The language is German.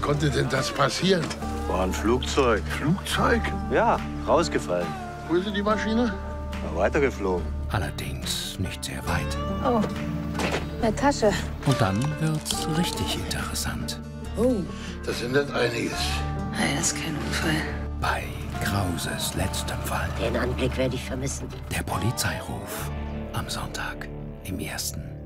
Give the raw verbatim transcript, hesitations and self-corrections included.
konnte denn das passieren? War ein Flugzeug. Flugzeug? Ja, rausgefallen. Wo ist denn die Maschine? War weitergeflogen. Allerdings nicht sehr weit. Oh, eine Tasche. Und dann wird's richtig interessant. Oh. Das ändert einiges. Nein, das ist kein Unfall. Bei Krauses letztem Fall. Den Anblick werde ich vermissen. Der Polizeiruf. Am Sonntag im Ersten.